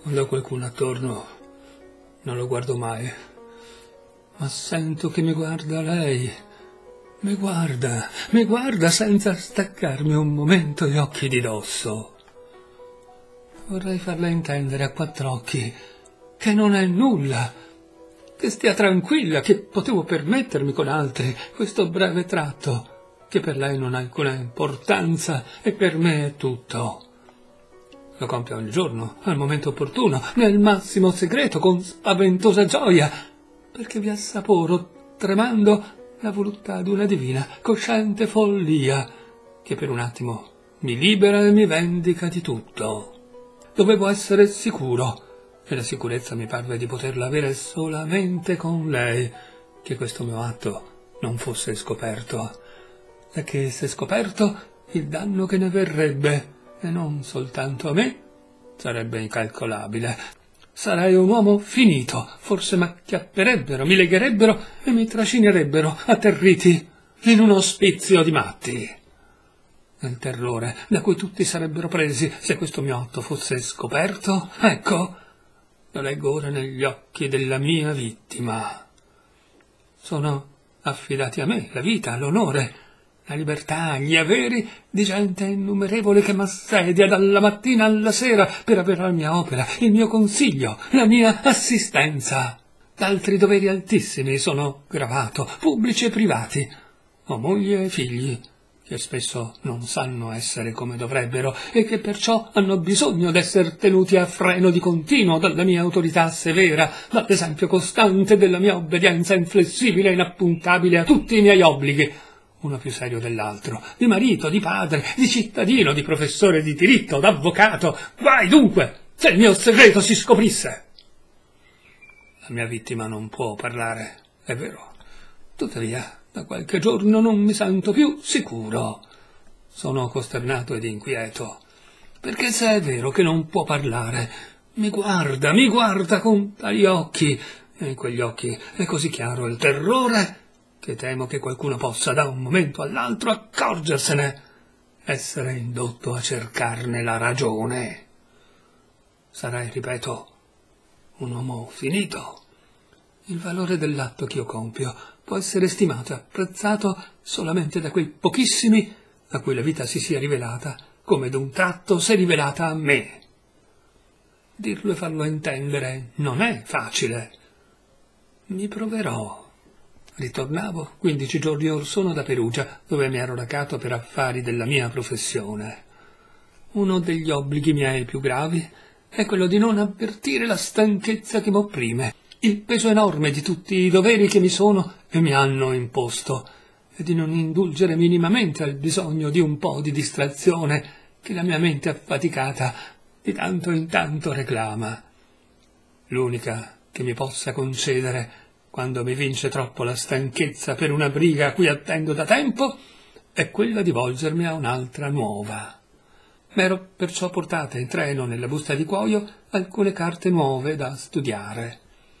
Quando ho qualcuno attorno non lo guardo mai, ma sento che mi guarda lei. Mi guarda senza staccarmi un momento gli occhi di dosso. Vorrei farle intendere a quattro occhi che non è nulla, che stia tranquilla, che potevo permettermi con altri questo breve tratto, che per lei non ha alcuna importanza e per me è tutto. Lo compio ogni giorno, al momento opportuno, nel massimo segreto, con spaventosa gioia, perché vi assaporo, tremando, la voluttà d'una divina, cosciente follia, che per un attimo mi libera e mi vendica di tutto. Dovevo essere sicuro, e la sicurezza mi parve di poterla avere solamente con lei, che questo mio atto non fosse scoperto, e che, se scoperto, il danno che ne verrebbe, e non soltanto a me, sarebbe incalcolabile. Sarei un uomo finito, forse m'acchiapperebbero, mi legherebbero e mi trascinerebbero, atterriti, in un ospizio di matti. Nel terrore da cui tutti sarebbero presi se questo mio atto fosse scoperto, ecco, lo leggo ora negli occhi della mia vittima. Sono affidati a me la vita, l'onore, la libertà, gli averi di gente innumerevole che m'assedia dalla mattina alla sera per avere la mia opera, il mio consiglio, la mia assistenza. D'altri doveri altissimi sono gravato, pubblici e privati. Ho moglie e figli, che spesso non sanno essere come dovrebbero e che perciò hanno bisogno d'esser tenuti a freno di continuo dalla mia autorità severa, dall'esempio costante della mia obbedienza inflessibile e inappuntabile a tutti i miei obblighi, uno più serio dell'altro, di marito, di padre, di cittadino, di professore di diritto, d'avvocato. Guai dunque, se il mio segreto si scoprisse! La mia vittima non può parlare, è vero. Tuttavia, da qualche giorno non mi sento più sicuro. Sono costernato ed inquieto, perché se è vero che non può parlare, mi guarda con tali occhi, e in quegli occhi è così chiaro il terrore che temo che qualcuno possa da un momento all'altro accorgersene, essere indotto a cercarne la ragione. Sarai, ripeto, un uomo finito. Il valore dell'atto che io compio può essere stimato e apprezzato solamente da quei pochissimi a cui la vita si sia rivelata, come d'un tratto si è rivelata a me. Dirlo e farlo intendere non è facile. Mi proverò. Ritornavo 15 giorni or sono da Perugia, dove mi ero recato per affari della mia professione. Uno degli obblighi miei più gravi è quello di non avvertire la stanchezza che m'opprime, il peso enorme di tutti i doveri che mi sono e mi hanno imposto, e di non indulgere minimamente al bisogno di un po' di distrazione che la mia mente affaticata di tanto in tanto reclama. L'unica che mi possa concedere, quando mi vince troppo la stanchezza per una briga a cui attendo da tempo, è quella di volgermi a un'altra nuova. M'ero perciò portate in treno nella busta di cuoio alcune carte nuove da studiare.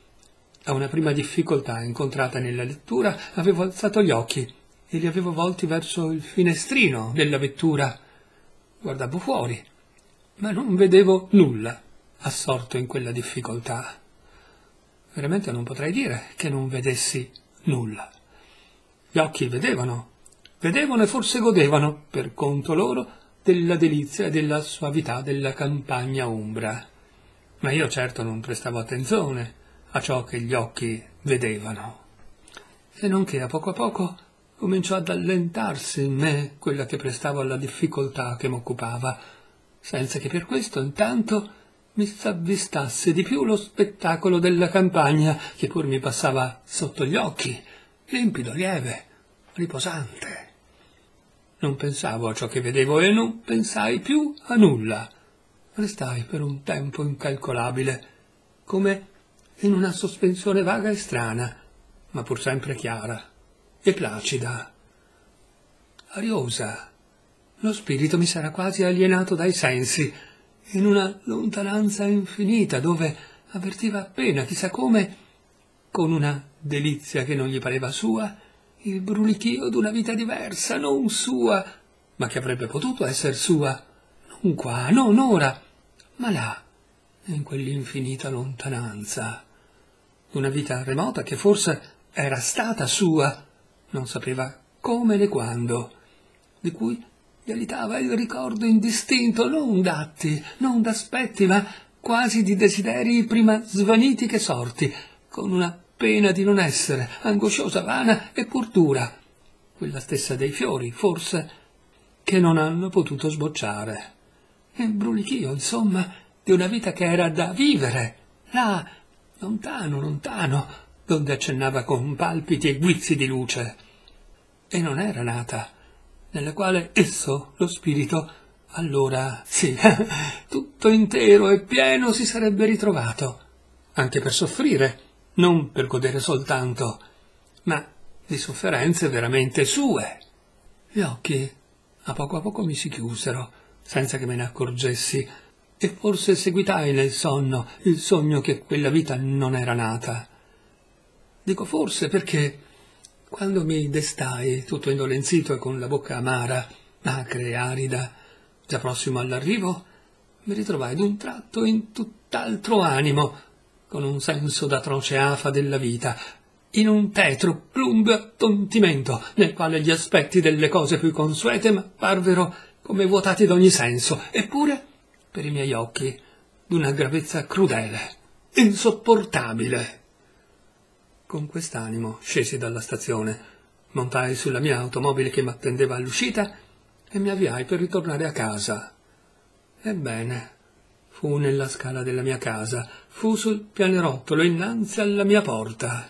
A una prima difficoltà incontrata nella lettura avevo alzato gli occhi e li avevo volti verso il finestrino della vettura. Guardavo fuori, ma non vedevo nulla, assorto in quella difficoltà. Veramente non potrei dire che non vedessi nulla. Gli occhi vedevano e forse godevano, per conto loro, della delizia e della soavità della campagna umbra. Ma io certo non prestavo attenzione a ciò che gli occhi vedevano. Se non che a poco cominciò ad allentarsi in me quella che prestavo alla difficoltà che m'occupava, senza che per questo intanto mi s'avvistasse di più lo spettacolo della campagna, che pur mi passava sotto gli occhi, limpido, lieve, riposante. Non pensavo a ciò che vedevo e non pensai più a nulla. Restai per un tempo incalcolabile, come in una sospensione vaga e strana, ma pur sempre chiara e placida. Ariosa, lo spirito mi s'era quasi alienato dai sensi, in una lontananza infinita, dove avvertiva appena, chissà come, con una delizia che non gli pareva sua, il brulichio d'una vita diversa, non sua, ma che avrebbe potuto esser sua, non qua, non ora, ma là, in quell'infinita lontananza, una vita remota che forse era stata sua, non sapeva come né quando, di cui gli alitava il ricordo indistinto, non d'atti, non d'aspetti, ma quasi di desideri prima svaniti che sorti, con una pena di non essere, angosciosa, vana e pur dura, quella stessa dei fiori, forse, che non hanno potuto sbocciare. Il brulichio, insomma, di una vita che era da vivere, là, lontano, lontano, donde accennava con palpiti e guizzi di luce. E non era nata, nella quale esso, lo spirito, allora, sì, tutto intero e pieno si sarebbe ritrovato, anche per soffrire, non per godere soltanto, ma di sofferenze veramente sue. Gli occhi a poco mi si chiusero, senza che me ne accorgessi, e forse seguitai nel sonno il sogno che quella vita non era nata. Dico forse perché, quando mi destai, tutto indolenzito e con la bocca amara, acre e arida, già prossimo all'arrivo, mi ritrovai d'un tratto in tutt'altro animo, con un senso d'atroce afa della vita, in un tetro, plumbeo attontimento, nel quale gli aspetti delle cose più consuete m'apparvero come vuotati d'ogni senso, eppure, per i miei occhi, d'una gravezza crudele, insopportabile. Con quest'animo scesi dalla stazione, montai sulla mia automobile che m'attendeva all'uscita e mi avviai per ritornare a casa. Ebbene, fu nella scala della mia casa, fu sul pianerottolo innanzi alla mia porta.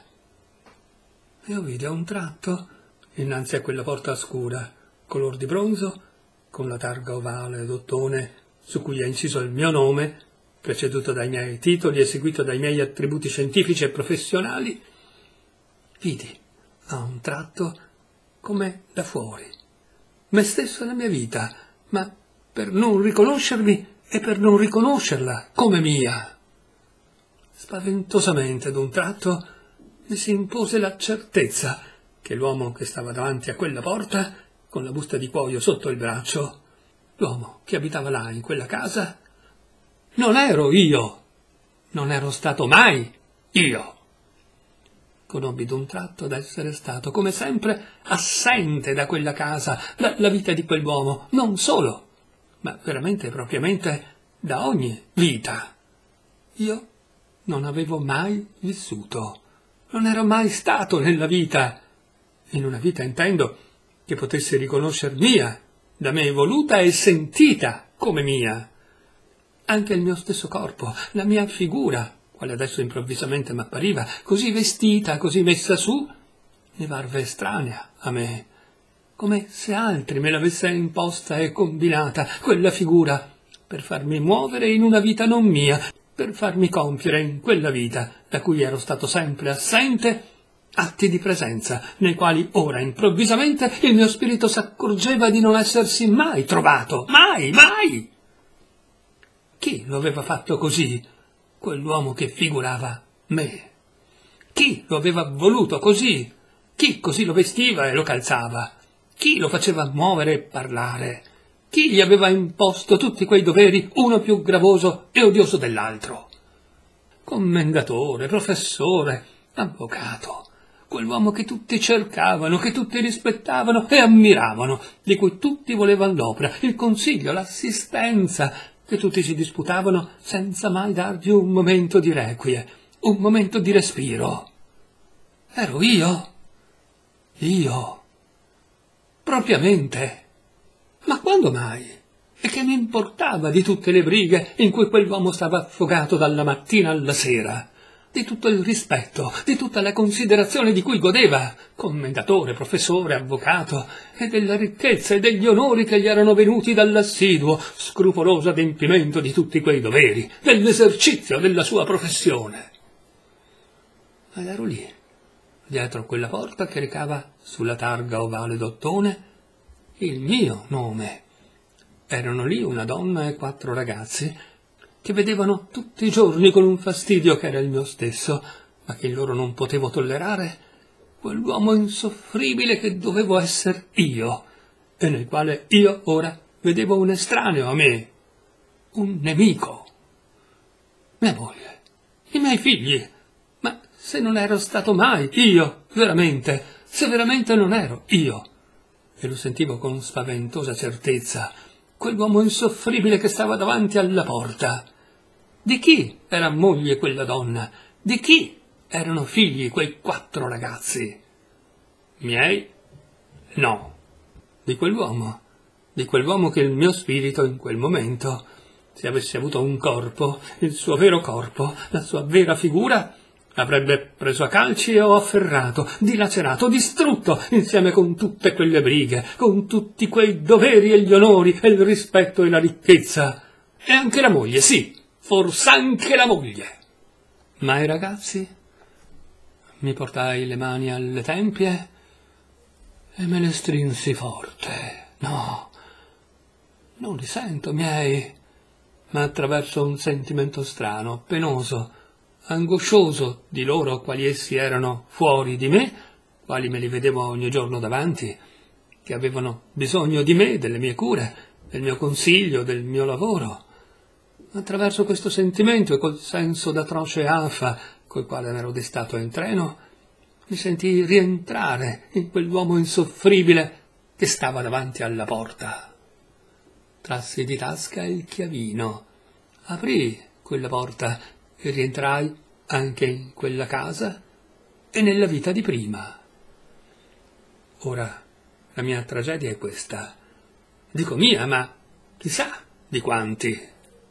E io vidi a un tratto, innanzi a quella porta scura, color di bronzo, con la targa ovale d'ottone su cui è inciso il mio nome, preceduto dai miei titoli e seguito dai miei attributi scientifici e professionali, vidi a un tratto, come da fuori, me stesso e la mia vita, ma per non riconoscermi e per non riconoscerla come mia. Spaventosamente d'un tratto mi si impose la certezza che l'uomo che stava davanti a quella porta, con la busta di cuoio sotto il braccio, l'uomo che abitava là in quella casa, non ero io, non ero stato mai io. Conobbi d'un tratto d'essere stato, come sempre, assente da quella casa, dalla vita di quell'uomo, non solo, ma veramente e propriamente da ogni vita. Io non avevo mai vissuto, non ero mai stato nella vita, in una vita intendo che potesse riconoscer mia, da me voluta e sentita come mia. Anche il mio stesso corpo, la mia figura, quale adesso improvvisamente m'appariva, così vestita, così messa su, mi parve estranea a me, come se altri me l'avesse imposta e combinata, quella figura, per farmi muovere in una vita non mia, per farmi compiere in quella vita, da cui ero stato sempre assente, atti di presenza, nei quali ora improvvisamente il mio spirito s'accorgeva di non essersi mai trovato, mai, mai. Chi lo aveva fatto così, quell'uomo che figurava me? Chi lo aveva voluto così? Chi così lo vestiva e lo calzava? Chi lo faceva muovere e parlare? Chi gli aveva imposto tutti quei doveri, uno più gravoso e odioso dell'altro? Commendatore, professore, avvocato, quell'uomo che tutti cercavano, che tutti rispettavano e ammiravano, di cui tutti volevano l'opera, il consiglio, l'assistenza, che tutti si disputavano senza mai dargli un momento di requie, un momento di respiro. Ero io? Io? Propriamente. Ma quando mai? E che mi importava di tutte le brighe in cui quell'uomo stava affogato dalla mattina alla sera? Di tutto il rispetto, di tutta la considerazione di cui godeva, commendatore, professore, avvocato, e della ricchezza e degli onori che gli erano venuti dall'assiduo, scrupoloso adempimento di tutti quei doveri, dell'esercizio della sua professione. Ed ero lì, dietro quella porta che recava sulla targa ovale d'ottone il mio nome. Erano lì una donna e 4 ragazzi, che vedevano tutti i giorni con un fastidio che era il mio stesso, ma che loro non potevo tollerare, quell'uomo insoffribile che dovevo esser io, e nel quale io ora vedevo un estraneo a me, un nemico. mia moglie, i miei figli. Ma se non ero stato mai io, veramente, se veramente non ero io. E lo sentivo con spaventosa certezza, quell'uomo insoffribile che stava davanti alla porta. Di chi era moglie quella donna? Di chi erano figli quei 4 ragazzi? Miei? No, di quell'uomo che il mio spirito in quel momento, se avesse avuto un corpo, il suo vero corpo, la sua vera figura, avrebbe preso a calci o afferrato, dilacerato, distrutto, insieme con tutte quelle brighe, con tutti quei doveri e gli onori e il rispetto e la ricchezza. E anche la moglie, sì, fors'anche la moglie. Ma i ragazzi? Mi portai le mani alle tempie e me le strinsi forte. No, non li sento miei, ma attraverso un sentimento strano, penoso, angoscioso di loro quali essi erano fuori di me, quali me li vedevo ogni giorno davanti, che avevano bisogno di me, delle mie cure, del mio consiglio, del mio lavoro. Attraverso questo sentimento e col senso d'atroce afa col quale ero destato in treno, mi sentii rientrare in quell'uomo insoffribile che stava davanti alla porta. Trassi di tasca il chiavino, aprii quella porta e rientrai anche in quella casa e nella vita di prima. Ora, la mia tragedia è questa. Dico mia, ma chissà di quanti.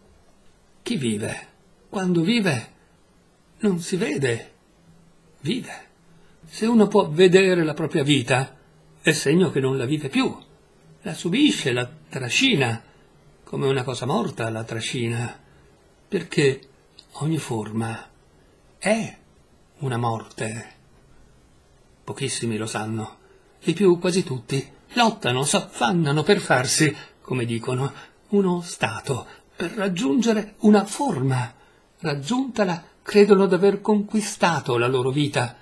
Chi vive, quando vive, non si vede, vive. Se uno può vedere la propria vita, è segno che non la vive più. La subisce, la trascina, come una cosa morta la trascina, perché ogni forma è una morte. Pochissimi lo sanno, i più quasi tutti lottano, s'affannano per farsi, come dicono, uno stato, per raggiungere una forma. Raggiuntala, credono d'aver conquistato la loro vita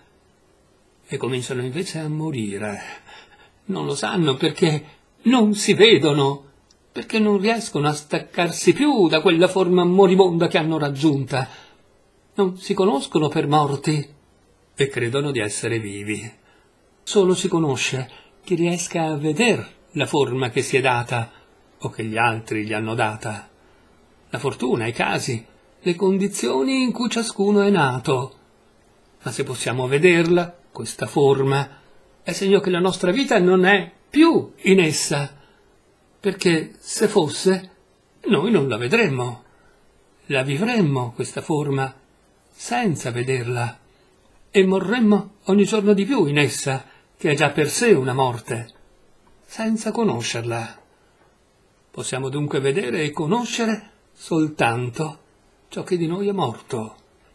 e cominciano invece a morire. Non lo sanno perché non si vedono, perché non riescono a staccarsi più da quella forma moribonda che hanno raggiunta. Non si conoscono per morti e credono di essere vivi. Solo si conosce chi riesca a veder la forma che si è data o che gli altri gli hanno data. La fortuna, i casi, le condizioni in cui ciascuno è nato. Ma se possiamo vederla, questa forma, è segno che la nostra vita non è più in essa, perché se fosse, noi non la vedremmo. La vivremmo, questa forma, senza vederla, e morremmo ogni giorno di più in essa, che è già per sé una morte, senza conoscerla. Possiamo dunque vedere e conoscere soltanto ciò che di noi è morto.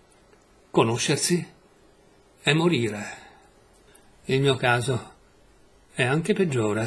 Conoscersi è morire. Il mio caso è anche peggiore.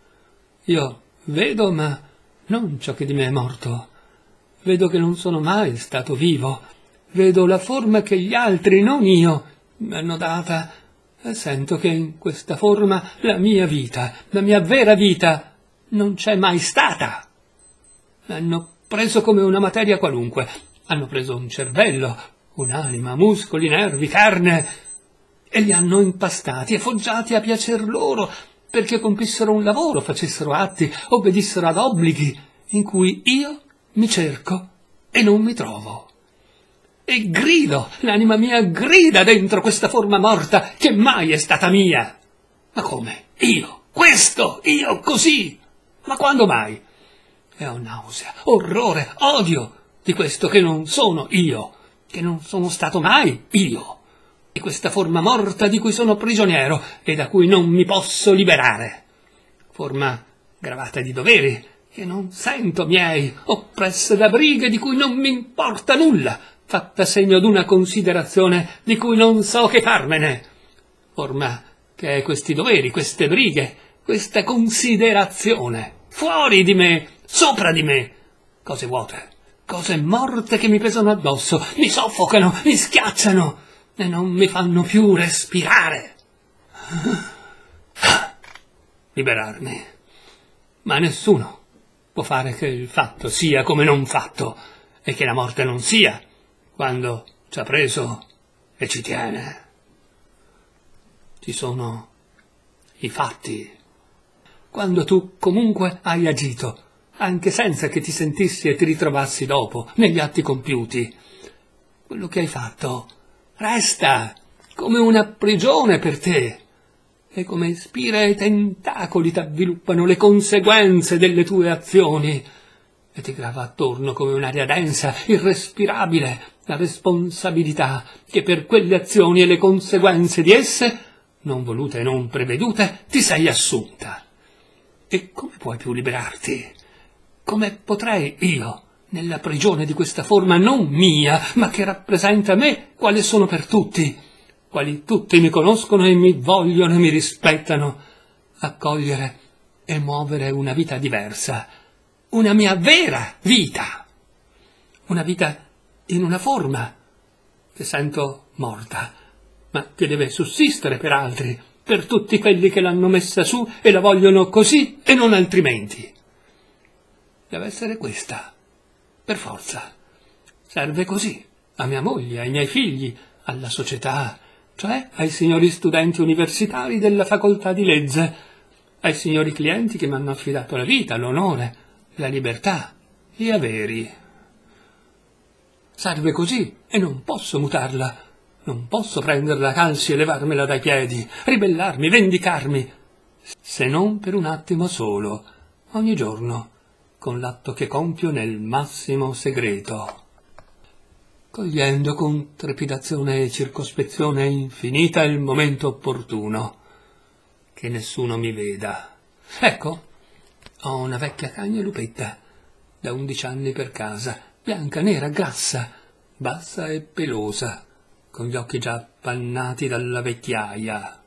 Io vedo, ma non ciò che di me è morto. Vedo che non sono mai stato vivo. Vedo la forma che gli altri, non io, mi hanno data e sento che in questa forma la mia vita, la mia vera vita, non c'è mai stata. L'hanno preso come una materia qualunque. Hanno preso un cervello, un'anima, muscoli, nervi, carne, e li hanno impastati e foggiati a piacer loro, perché compissero un lavoro, facessero atti, obbedissero ad obblighi, in cui io mi cerco e non mi trovo. E grido, l'anima mia grida dentro questa forma morta che mai è stata mia. Ma come? Io? Questo? Io così? Ma quando mai? E ho nausea, orrore, odio di questo che non sono io, che non sono stato mai io, di questa forma morta di cui sono prigioniero e da cui non mi posso liberare. Forma gravata di doveri che non sento miei, oppressa da brighe di cui non mi importa nulla, fatta segno d'una considerazione di cui non so che farmene. Forma che è questi doveri, queste brighe, questa considerazione, fuori di me, sopra di me, cose vuote, cose morte che mi pesano addosso, mi soffocano, mi schiacciano e non mi fanno più respirare. Liberarmi. Ma nessuno può fare che il fatto sia come non fatto e che la morte non sia, quando ci ha preso e ci tiene. Ci sono i fatti. Quando tu comunque hai agito, anche senza che ti sentissi e ti ritrovassi dopo, negli atti compiuti, quello che hai fatto resta come una prigione per te, e come spire e tentacoli t'avviluppano le conseguenze delle tue azioni, e ti grava attorno come un'aria densa, irrespirabile, la responsabilità che per quelle azioni e le conseguenze di esse, non volute e non prevedute, ti sei assunta. E come puoi più liberarti? Come potrei io, nella prigione di questa forma non mia, ma che rappresenta me, quale sono per tutti, quali tutti mi conoscono e mi vogliono e mi rispettano, accogliere e muovere una vita diversa, una mia vera vita, una vita in una forma che sento morta, ma che deve sussistere per altri, per tutti quelli che l'hanno messa su e la vogliono così e non altrimenti. Deve essere questa, per forza. Serve così, a mia moglie, ai miei figli, alla società, cioè ai signori studenti universitari della facoltà di legge, ai signori clienti che mi hanno affidato la vita, l'onore, la libertà, gli averi. Serve così e non posso mutarla, non posso prenderla a calci e levarmela dai piedi, ribellarmi, vendicarmi, se non per un attimo solo, ogni giorno, con l'atto che compio nel massimo segreto, cogliendo con trepidazione e circospezione infinita il momento opportuno, che nessuno mi veda. Ecco, ho una vecchia cagna lupetta, da 11 anni per casa, bianca, nera, grassa, bassa e pelosa, con gli occhi già appannati dalla vecchiaia.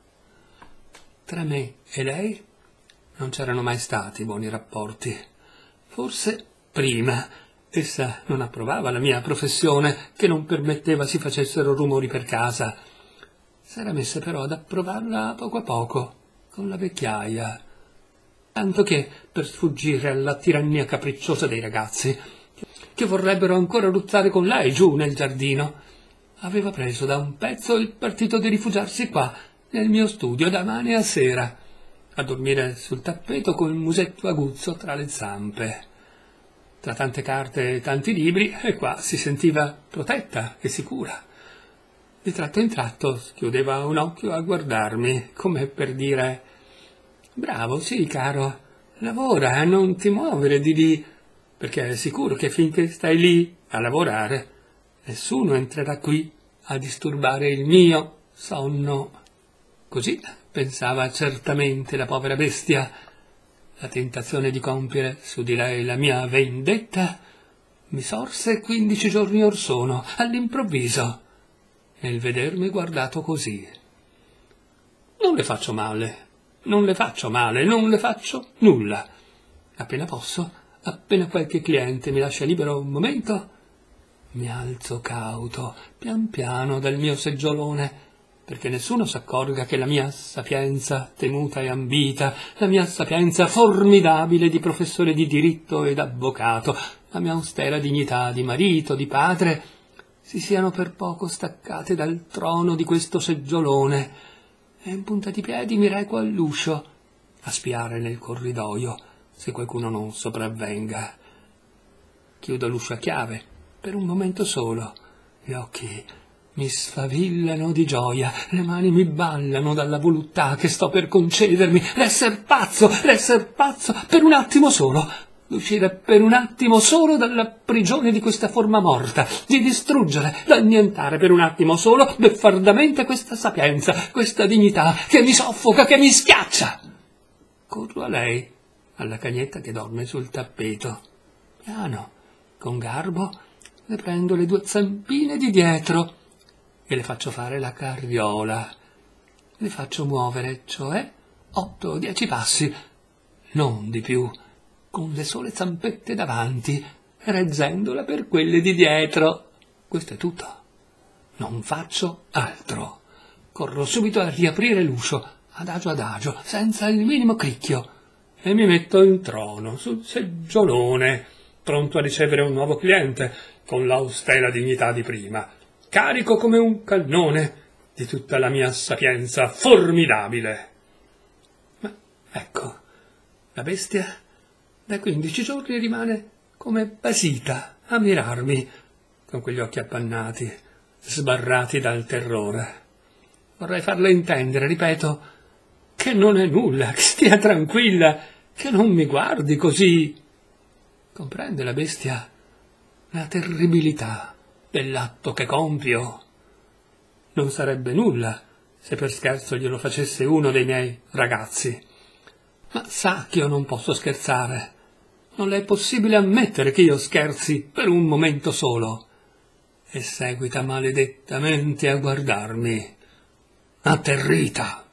Tra me e lei non c'erano mai stati buoni rapporti. Forse prima essa non approvava la mia professione, che non permetteva si facessero rumori per casa. S'era messa però ad approvarla poco a poco, con la vecchiaia, tanto che, per sfuggire alla tirannia capricciosa dei ragazzi, che vorrebbero ancora ruzzare con lei giù nel giardino, aveva preso da un pezzo il partito di rifugiarsi qua, nel mio studio, da mane a sera, a dormire sul tappeto col musetto aguzzo tra le zampe. Tra tante carte e tanti libri, e qua si sentiva protetta e sicura. Di tratto in tratto schiudeva un occhio a guardarmi, come per dire: «Bravo, sì, caro, lavora, non ti muovere di lì, perché è sicuro che finché stai lì a lavorare, nessuno entrerà qui a disturbare il mio sonno». Così pensava certamente la povera bestia. La tentazione di compiere su di lei la mia vendetta mi sorse 15 giorni or sono, all'improvviso, nel vedermi guardato così. Non le faccio male, non le faccio male, non le faccio nulla. Appena posso, appena qualche cliente mi lascia libero un momento, mi alzo cauto, pian piano dal mio seggiolone, perché nessuno s'accorga che la mia sapienza temuta e ambita, la mia sapienza formidabile di professore di diritto ed avvocato, la mia austera dignità di marito, di padre, si siano per poco staccate dal trono di questo seggiolone, e in punta di piedi mi reco all'uscio, a spiare nel corridoio, se qualcuno non sopravvenga. Chiudo l'uscio a chiave, per un momento solo, gli occhi mi sfavillano di gioia, le mani mi ballano dalla voluttà che sto per concedermi, l'esser pazzo, per un attimo solo, d'uscire per un attimo solo dalla prigione di questa forma morta, di distruggere, d'annientare per un attimo solo beffardamente questa sapienza, questa dignità che mi soffoca, che mi schiaccia. Corro a lei, alla cagnetta che dorme sul tappeto. Piano, con garbo, le prendo le 2 zampine di dietro e le faccio fare la carriola. Le faccio muovere, cioè, 8 o 10 passi, non di più, con le sole zampette davanti, reggendola per quelle di dietro. Questo è tutto. Non faccio altro. Corro subito a riaprire l'uscio, adagio, senza il minimo cricchio, e mi metto in trono, sul seggiolone, pronto a ricevere un nuovo cliente, con l'austera dignità di prima, carico come un cannone di tutta la mia sapienza formidabile. Ma ecco, la bestia da 15 giorni rimane come basita a mirarmi, con quegli occhi appannati, sbarrati dal terrore. Vorrei farle intendere, ripeto, che non è nulla, che stia tranquilla, che non mi guardi così. Comprende la bestia la terribilità dell'atto che compio? Non sarebbe nulla se per scherzo glielo facesse uno dei miei ragazzi. Ma sa che io non posso scherzare. Non le è possibile ammettere che io scherzi per un momento solo. E seguita maledettamente a guardarmi, atterrita.